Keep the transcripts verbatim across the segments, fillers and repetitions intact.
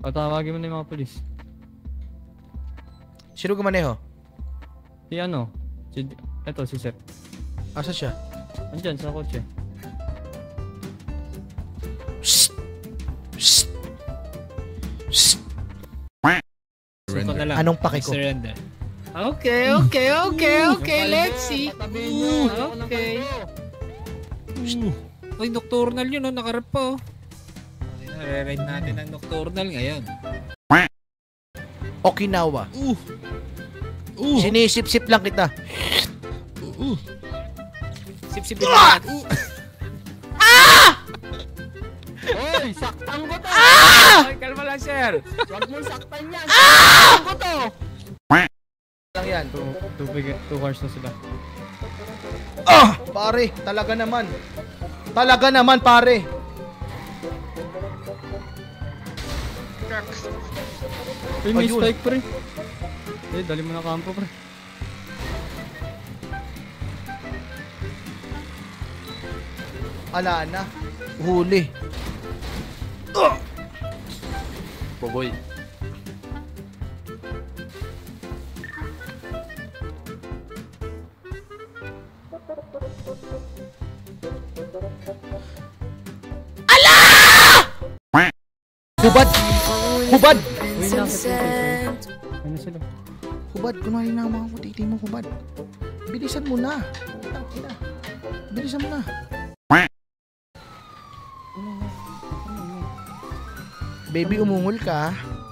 Patawagin mo na yung mga polis. Sino gumaneho? Si ano? Si... Eto, si Seth. Asa siya? Andyan, sa kotse. Shhh! Shhh! Shhh! Suko na lang. Anong pake ko? Surrender. Okay, okay, okay, okay. Let's see. Ooh, okay. Uy, nocturnal yun, no? Nakarap pa, oh. Nare-ride natin ang nocturnal ngayon. Okinawa. Uh. Uh. Sinisip-sip lang kita. Uh. Sip-sipin natin. Uh. Hoy! Saktan ko to! Ah! Ay, kalma lang, sir. Huwag mong saktan yan! Ah! Saktan ko to! Lang yan. Two, two, big, two cars na sila. Ah! Pare, talaga naman. Talaga naman, pare. Uy, may Ayun. spike pre. Eh, dali mo na kampo pre. Ala na. Huli. Ah! Boboy. Ala! Hubad! Hubad! Uy, nasa two. Ano sila? Hubad, kunwari na mga kutiti mo, hubad. Bilisan mo na. Putang ina. Bilisan mo na. Baby, umungol ka.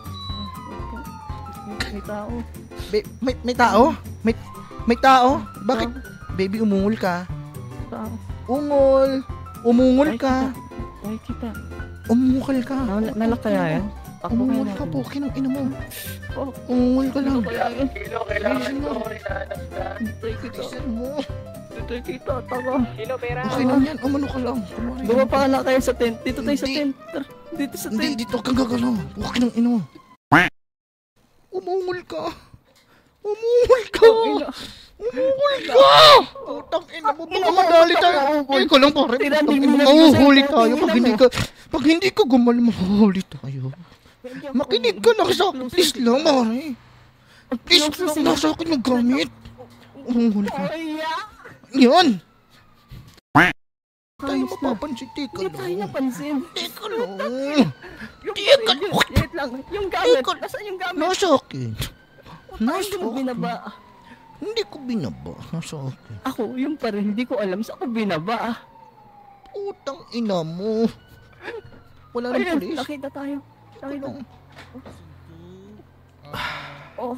May tao. Ba- may, may tao? May, may tao? Bakit? Baby, umungol ka. Tao. Ungol. Umungol ka. Ay, kita. Umungol ka. Nal nalak kaya yan? Umungol ka po. Kinang ina mo. Oh, Umungol ka lang. kilo, Bilisan mo. Hintay kita. Bilisan mo. Hintay kita, taga. Kilo, pera. Okay lang yan. Umano ka lang. Kunwari. Bumaba na kayo sa tent. Dito tayo sa Hindi. tent. Tara, dito sa Hindi, tent. dito kang gagalaw. Okay ng ino. Umungol ka. Umungol ka. Umungol ka. Putang ina mo. Baka madali tayo. Ay, ko lang pare. Putang ina. Mahuhuli tayo. Pag hindi ka, pag hindi ka gumaling, mahuhuli tayo. Makinig ka lang sa akin. Please lang, pare. Please lang. Nasa akin yung gamit. Umungol ka. Yan. Tayo mapapansin. Teka Hindi tayo lang. napansin. Teka lang. Teka lang. Wait lang. Yung gamit. Ikaw- Nasaan yung gamit? Nasa akin. Nasa Hindi mo akin. binaba. Hindi ko binaba. Nasa akin. Ako, yung pa rin. Hindi ko alam sa ko binaba. Putang ina mo. Wala nang Ayun, pulis. nakita tayo. Nakita. Oh.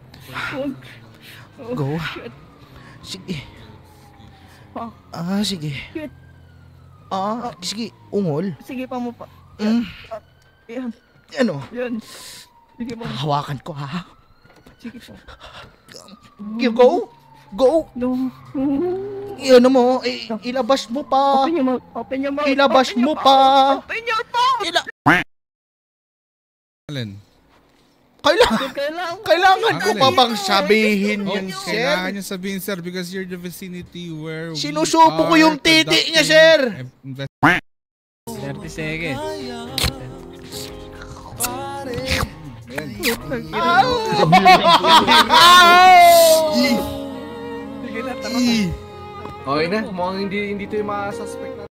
Oh. Go. Sige. Oh. Ah, sige. Shit. Ah, sige. Ungol. Sige pa mo pa. Mm. Yan. Ano? Yan. Sige pa. Hawakan ko ha. Sige pa. You go. Go. No. Ano mo? I- ilabas mo pa. Open your mouth. Open your mouth. Ilabas Open mo your pa. mouth. Open your mouth. Ila Alin? kailangan, Kailangan. kailangan ko Alin? pa bang sabihin Oh, yan, kailangan sir? niya sabihin, sir, because you're the vicinity where we Sinusubo ko are yung titi niya, sir. conducting thirty seconds. Sige na, tara. Okay na, mukhang hindi, hindi ito yung mga suspect na